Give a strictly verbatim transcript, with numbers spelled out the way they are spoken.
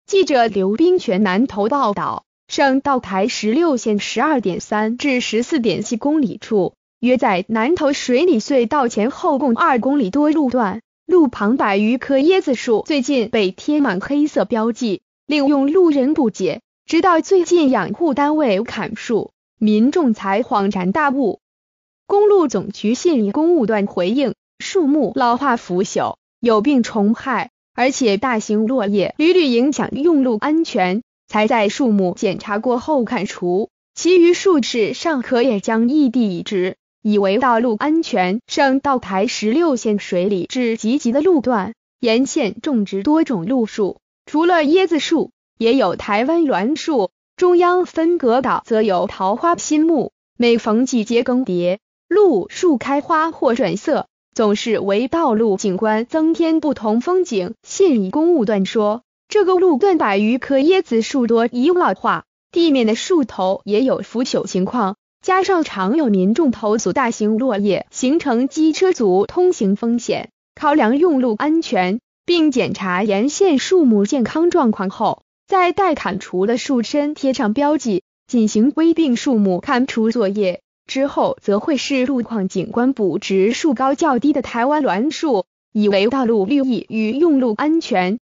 记者刘冰全南投报道，省道台十六线十二点三至十四点七公里处，约在南投水里隧道前后共二公里多路段，路旁百余棵椰子树最近被贴满黑色标记，令用路人不解，直到最近养护单位砍树，民众才恍然大悟。公路总局信义公务段回应，树木老化腐朽，有病虫害，而且大型落叶屡屡影响用路安全，才在树木检查过后砍除，其余树枝尚可也将异地移植，以为道路安全。省道台十六线水里至集集的路段，沿线种植多种路树，除了椰子树，也有台湾栾树，中央分隔岛则有桃花心木，每逢季节更迭，路树开花或转色，总是为道路景观增添不同风景。信义公务段说，这个路段百余棵椰子树多已老化，地面的树头也有腐朽情况，加上常有民众投诉大型落叶形成机车族通行风险，考量用路安全，并检查沿线树木健康状况后，在待砍除的树身贴上标记，进行规定树木砍除作业。之后则会视路况景观补植树高较低的台湾栾树，以为道路绿意与用路安全。